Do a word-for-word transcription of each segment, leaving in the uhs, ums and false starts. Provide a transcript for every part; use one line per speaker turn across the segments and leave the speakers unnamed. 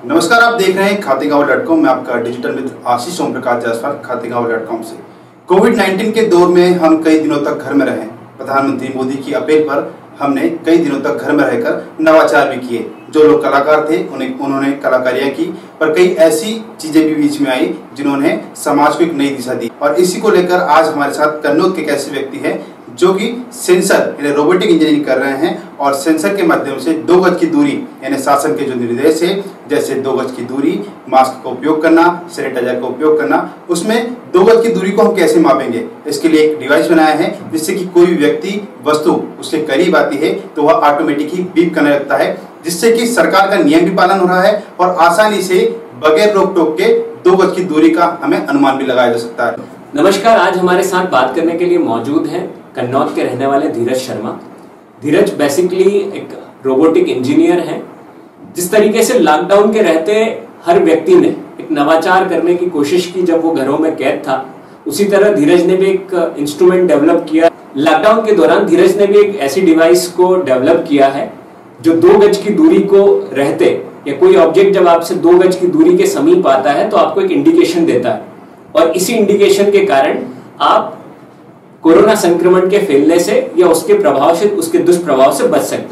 नमस्कार, आप देख रहे हैं खातेगांव डॉट कॉम। मैं आपका डिजिटल मित्र आशीष ओम प्रकाश जायसवाल खातेगांव डॉट कॉम से। कोविड नाइन्टीन के दौर में हम कई दिनों तक घर में रहे। प्रधानमंत्री मोदी की अपील पर हमने कई दिनों तक घर में रहकर नवाचार भी किए। जो लोग कलाकार थे उन्हें उन्होंने कलाकारियां की, पर कई ऐसी चीजें भी बीच में आई जिन्होंने समाज को एक नई दिशा दी। और इसी को लेकर आज हमारे साथ कन्नौज के एक ऐसे व्यक्ति हैं जो कि सेंसर यानी रोबोटिक इंजीनियरिंग कर रहे हैं और सेंसर के माध्यम से दो गज की दूरी यानी शासन के जो निर्देश है, जैसे दो गज की दूरी, मास्क का उपयोग करना, सैनिटाइजर का उपयोग करना, उसमें दो गज की दूरी को हम कैसे मापेंगे, इसके लिए एक डिवाइस बनाया है जिससे कि कोई भी व्यक्ति वस्तु उसके करीब आती है तो वह ऑटोमेटिक ही बीप करने लगता है, जिससे कि सरकार का नियम भी पालन हो रहा है और आसानी से बगैर रोक टोक के दो गज की दूरी का हमें अनुमान भी लगाया जा सकता है।
नमस्कार, आज हमारे साथ बात करने के लिए मौजूद हैं कन्नौज के रहने वाले धीरज शर्मा। धीरज बेसिकली एक रोबोटिक इंजीनियर हैं। जिस तरीके से लॉकडाउन के रहते हर व्यक्ति ने एक नवाचार करने की कोशिश की जब वो घरों में कैद था, उसी तरह धीरज ने भी एक इंस्ट्रूमेंट डेवलप किया। लॉकडाउन के दौरान धीरज ने भी एक ऐसी डिवाइस को डेवलप किया है जो दो गज की दूरी को रहते या कोई ऑब्जेक्ट जब आपसे दो गज की दूरी के समीप आता है तो आपको एक इंडिकेशन देता है और इसी इंडिकेशन के कारण आप कोरोना संक्रमण के फैलने से या उसके प्रभाव से, उसके दुष्प्रभाव से बच सकते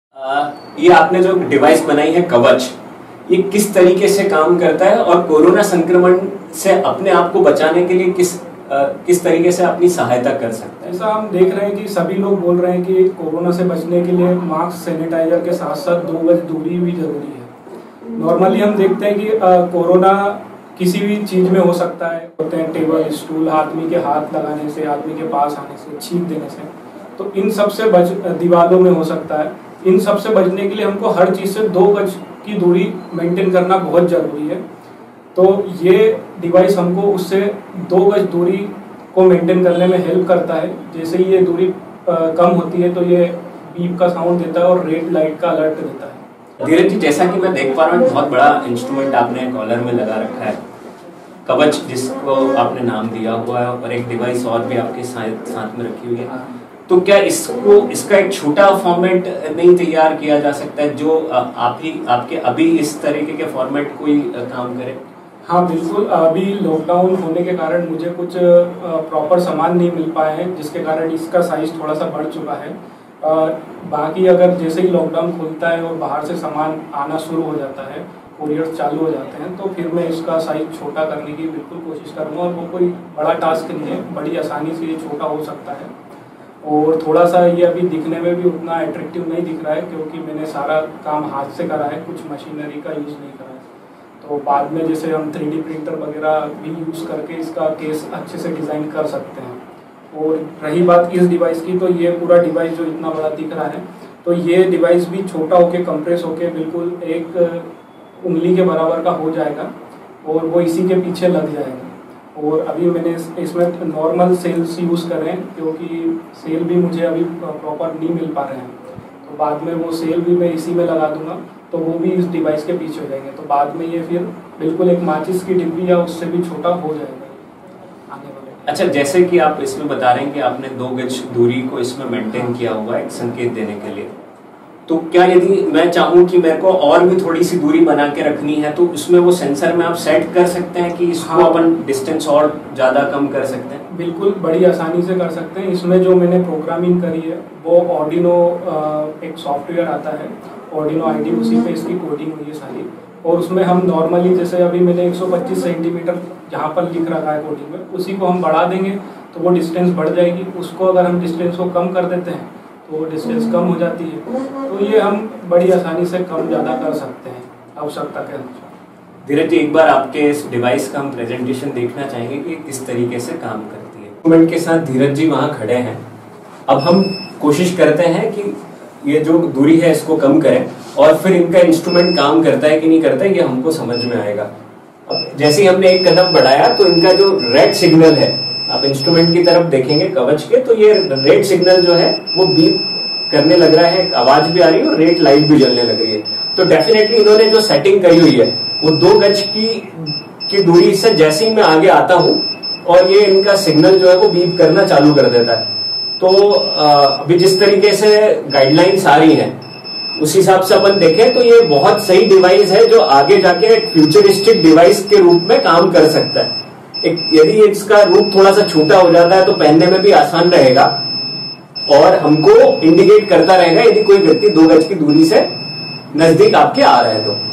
हैं। ये आपने जो डिवाइस बनाई है कवच, ये किस तरीके से काम करता है और कोरोना संक्रमण से अपने आप को बचाने के लिए किस आ, किस तरीके से अपनी सहायता कर सकते हैं?
ऐसा हम देख रहे हैं कि सभी लोग बोल रहे हैं कि कोरोना से बचने के लिए मास्क, सैनिटाइजर के साथ साथ दो गज दूरी भी जरूरी है। नॉर्मली हम देखते हैं कि कोरोना किसी भी चीज में हो सकता है, होते हैं टेबल, स्टूल, आदमी के हाथ लगाने से, आदमी के पास आने से, छींक देने से, तो इन सब से बच दीवारों में हो सकता है। इन सब से बचने के लिए हमको हर चीज से दो गज की दूरी मेंटेन करना बहुत जरूरी है। तो ये डिवाइस हमको उससे दो गज दूरी को मेंटेन करने में हेल्प करता है। जैसे ही ये दूरी आ, कम होती है तो ये बीप का साउंड देता है और रेड लाइट का अलर्ट देता है।
धीरज जी, जैसा कि मैं देख पा रहा हूँ बहुत बड़ा इंस्ट्रूमेंट आपने कॉलर में लगा रखा है, कवच जिसको आपने नाम दिया हुआ है, और एक डिवाइस और भी आपके साथ साथ में रखी हुई है। तो क्या इसको इसका एक छोटा फॉर्मेट नहीं तैयार किया जा सकता है जो आप ही आपके अभी इस तरीके के फॉर्मेट कोई काम करे?
हाँ बिल्कुल, अभी लॉकडाउन होने के कारण मुझे कुछ प्रॉपर सामान नहीं मिल पाए हैं, जिसके कारण इसका साइज थोड़ा सा बढ़ चुका है। आ, बाकी अगर जैसे ही लॉकडाउन खुलता है और बाहर से सामान आना शुरू हो जाता है, कोरियर चालू हो जाते हैं, तो फिर मैं इसका साइज छोटा करने की बिल्कुल कोशिश करूँगा। और वो कोई बड़ा टास्क नहीं है, बड़ी आसानी से ये छोटा हो सकता है। और थोड़ा सा ये अभी दिखने में भी उतना अट्रैक्टिव नहीं दिख रहा है क्योंकि मैंने सारा काम हाथ से करा है, कुछ मशीनरी का यूज़ नहीं करा है। तो बाद में जैसे हम थ्री डी प्रिंटर वगैरह भी यूज़ करके इसका केस अच्छे से डिज़ाइन कर सकते हैं। और रही बात इस डिवाइस की, तो ये पूरा डिवाइस जो इतना बड़ा दिख रहा है, तो ये डिवाइस भी छोटा होके कंप्रेस होके बिल्कुल एक उंगली के बराबर का हो जाएगा और वो इसी के पीछे लग जाएगा। और अभी मैंने इसमें नॉर्मल सेल्स यूज़ कर रहे हैं क्योंकि सेल भी मुझे अभी प्रॉपर नहीं मिल पा रहे हैं। तो बाद में वो सेल भी मैं इसी में लगा दूंगा तो वो भी इस डिवाइस के पीछे हो जाएंगे। तो बाद में ये फिर बिल्कुल एक माचिस की डिब्बी या उससे भी छोटा हो जाएगा आने वाले।
अच्छा, जैसे कि आप इसमें बता रहे हैं कि आपने दो गज दूरी को इसमें मेंटेन किया हुआ है एक संकेत देने के लिए, तो क्या यदि मैं चाहूँ कि मेरे को और भी थोड़ी सी दूरी बना के रखनी है तो उसमें वो सेंसर में आप सेट कर सकते हैं कि इसको हाँ। अपन डिस्टेंस और ज़्यादा कम कर सकते हैं?
बिल्कुल, बड़ी आसानी से कर सकते हैं। इसमें जो मैंने प्रोग्रामिंग करी है वो ऑर्डिनो एक सॉफ्टवेयर आता है, ऑर्डिनो आई डी, उसी पे इसकी कोडिंग हुई है सारी। और उसमें हम नॉर्मली जैसे अभी मैंने एक सौ पच्चीस सेंटीमीटर जहाँ पर लिख रखा है कोडिंग में, उसी को हम बढ़ा देंगे तो वो डिस्टेंस बढ़ जाएगी। उसको अगर हम डिस्टेंस को कम कर देते हैं तो वो डिस्टेंस कम हो जाती है। तो ये हम बड़ी आसानी से कम ज़्यादा कर सकते हैं आवश्यकता के अनुसार।
धीरज जी, एक बार आपके इस डिवाइस का हम प्रेजेंटेशन देखना चाहेंगे कि किस तरीके से काम करती है। इंस्ट्रूमेंट के साथ धीरज जी वहाँ खड़े हैं। अब हम कोशिश करते हैं कि ये जो दूरी है इसको कम करें और फिर इनका इंस्ट्रूमेंट काम करता है कि नहीं करता है ये हमको समझ में आएगा। अब जैसे ही हमने एक कदम बढ़ाया तो इनका जो रेड सिग्नल है, आप इंस्ट्रूमेंट की तरफ देखेंगे कवच के, तो ये रेड सिग्नल जो है वो बीप करने लग रहा है, आवाज भी आ रही है और रेड लाइट भी जलने लग रही है। तो डेफिनेटली इन्होंने जो सेटिंग करी हुई है वो दो गज की की दूरी से जैसे ही मैं आगे आता हूँ और ये इनका सिग्नल जो है वो बीप करना चालू कर देता है। तो अभी जिस तरीके से गाइडलाइंस आ रही हैं, उस हिसाब से अपन देखें तो ये बहुत सही डिवाइस है जो आगे जाके एक फ्यूचरिस्टिक डिवाइस के रूप में काम कर सकता है। एक यदि इसका रूप थोड़ा सा छोटा हो जाता है तो पहनने में भी आसान रहेगा और हमको इंडिकेट करता रहेगा यदि कोई व्यक्ति दो गज की दूरी से नजदीक आपके आ रहा है तो।